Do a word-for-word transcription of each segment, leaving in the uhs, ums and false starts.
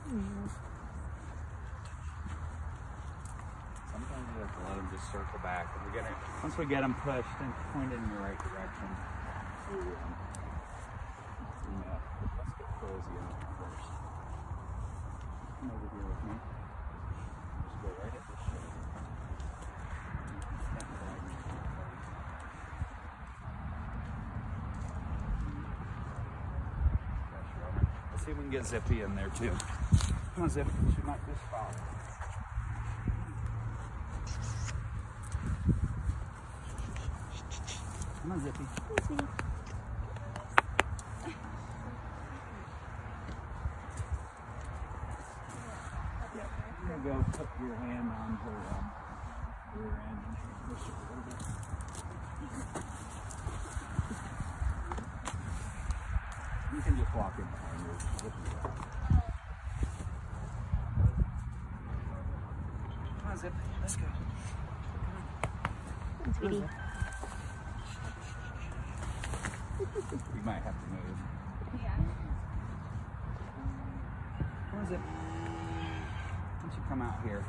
Mm. Sometimes you have to let them just circle back. And we get it, once we get them pushed and pointed in the right direction, we um, clean up. Let's get cozy out first. Come over here with me. Just go right at the shoulder. Let's see if we can get Zippy in there too. Come on, Zip. She might just fall. Come on, Zippy. Zippy. You're gonna go put your hand on her um, rear end and push it a little bit. You can just walk in behind her. Come on, Zip. Let's go. Come on, sweetie. We might have to move. Yeah. Come on, Zip. Why don't you come out here?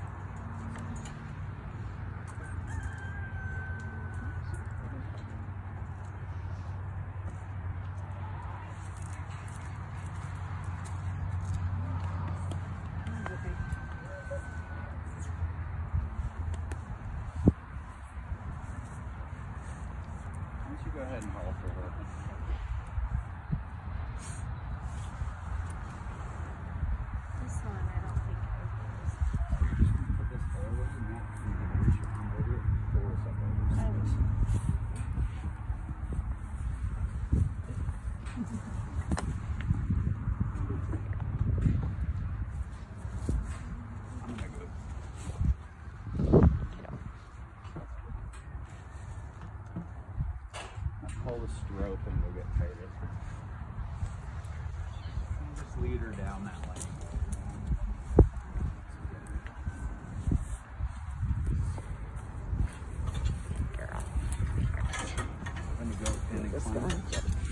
Why don't you go ahead and haul for her? This one, I don't think opens. You're just gonna put this forward and that, and then reach your arm over it and pull this up over your face. I'm gonna go. Now pull the stroke and we'll get faded. Just lead her down that lane. Let me go in and climb.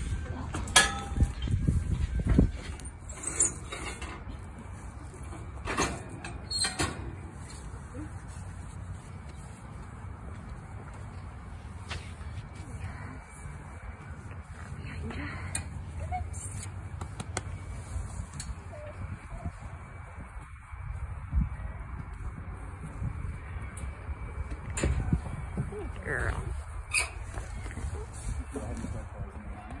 Girl. Go ahead and start closing the line.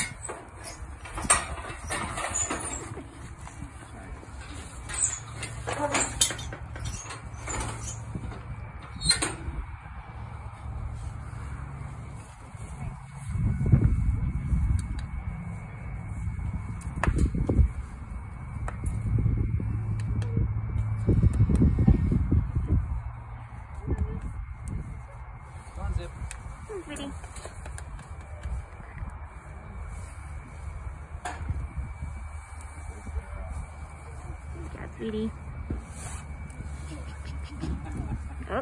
Come on, Zip. Come on, sweetie. Yeah, sweetie. Oh.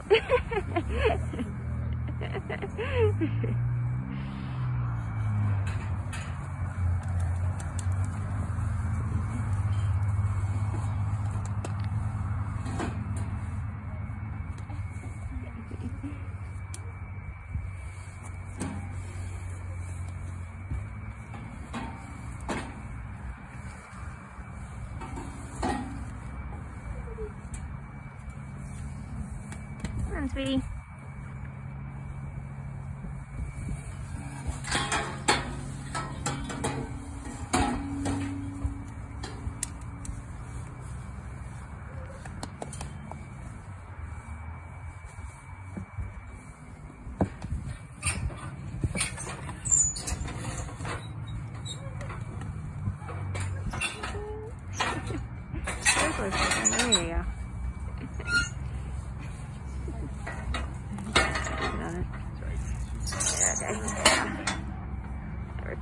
Come on, sweetie. There you go. Okay. Yeah. Work.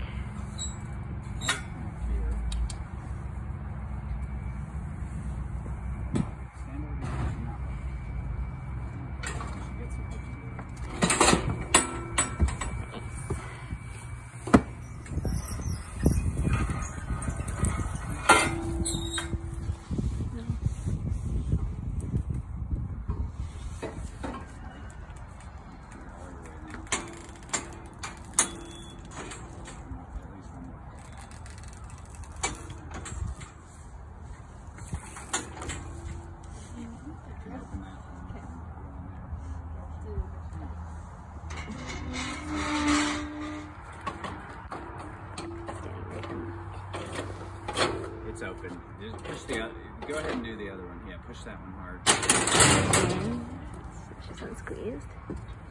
Just push the other, go ahead and do the other one. Yeah, push that one hard. She's unsqueezed.